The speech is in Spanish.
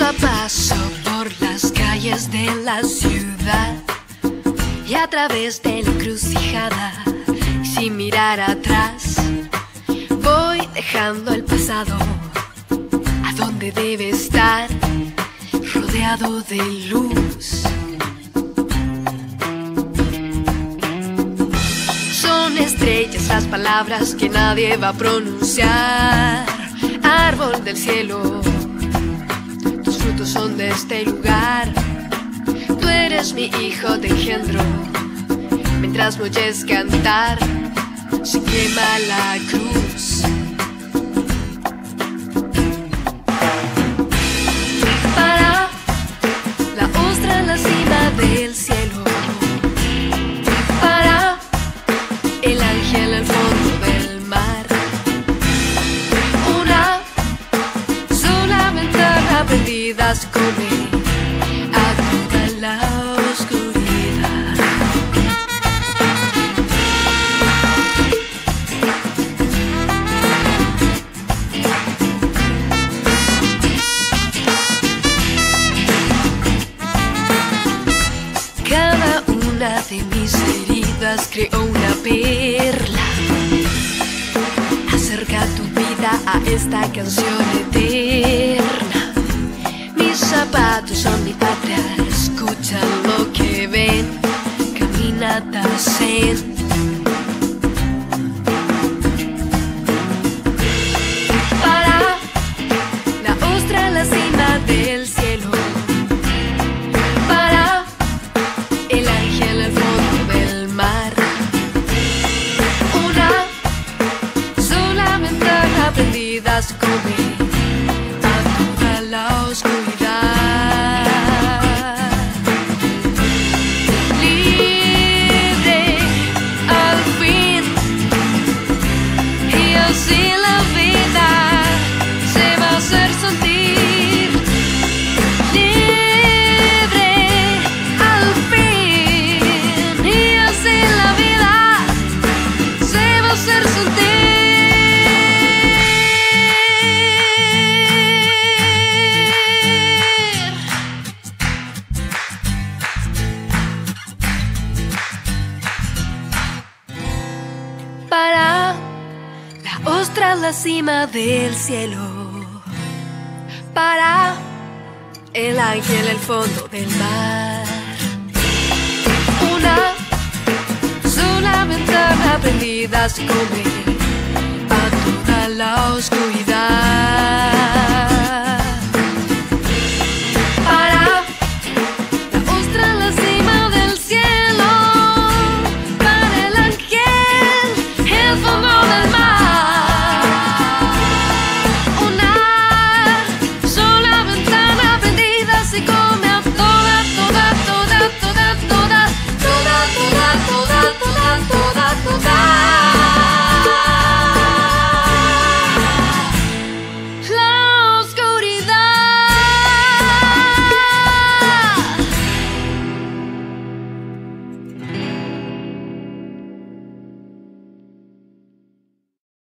a paso por las calles de la ciudad y a través de la encrucijada, y sin mirar atrás voy dejando el pasado a donde debe estar, rodeado de luz. Son estrellas las palabras que nadie va a pronunciar. Árbol del cielo, tus frutos son de este lugar. Tú eres mi hijo de engendro. Mientras me oyes cantar, se quema la cruz. Para la ostra en la cima del cielo, para el ángel al fondo del mar, una sola ventana prendida se come a toda la oscuridad. Cada una de mis heridas creó una perla. Acerca tu vida a esta canción eterna. Mis zapatos son mi patria, escucha lo que ven, caminata zen. Para la ostra en la cima del cielo, para el ángel al fondo del mar, una sola ventana prendida se come a toda la oscuridad. Libre al fin, y así la vida se va a hacer sentir. Libre al fin, y así la vida se va a hacer sentir. Para la ostra en la cima del cielo, para el ángel al fondo del mar, una sola ventana prendida se come a toda la oscuridad.